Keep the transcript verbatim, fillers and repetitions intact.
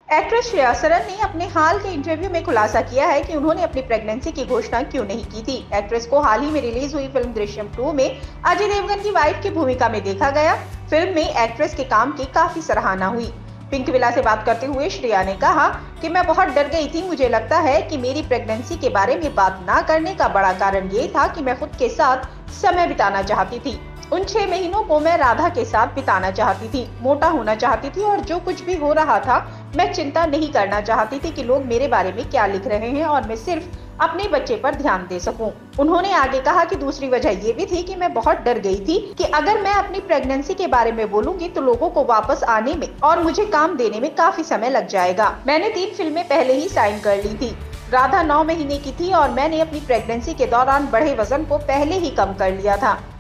Actress Shreya Saran ने अपने हाल के इंटरव्यू में खुलासा किया है कि उन्होंने अपनी प्रेगनेंसी की घोषणा क्यों नहीं की थी। एक्ट्रेस को हाल ही में रिलीज हुई फिल्म दृश्यम टू में अजय देवगन की वाइफ की भूमिका में देखा गया। फिल्म में एक्ट्रेस के काम की काफी सराहना हुई। पिंक विला से बात करते हुए श्रेया ने कहा कि मैं बहुत डर गई थी। मुझे लगता है कि मेरी प्रेगनेंसी के बारे में बात न करने का बड़ा कारण ये था कि मैं खुद के साथ समय बिताना चाहती थी। उन छह महीनों को मैं राधा के साथ बिताना चाहती थी, मोटा होना चाहती थी और जो कुछ भी हो रहा था मैं चिंता नहीं करना चाहती थी कि लोग मेरे बारे में क्या लिख रहे हैं और मैं सिर्फ अपने बच्चे पर ध्यान दे सकूं। उन्होंने आगे कहा कि दूसरी वजह ये भी थी कि मैं बहुत डर गई थी कि अगर मैं अपनी प्रेगनेंसी के बारे में बोलूंगी तो लोगों को वापस आने में और मुझे काम देने में काफी समय लग जाएगा। मैंने तीन फिल्में पहले ही साइन कर ली थी। राधा नौ महीने की थी और मैंने अपनी प्रेगनेंसी के दौरान बढ़े वजन को पहले ही कम कर लिया था।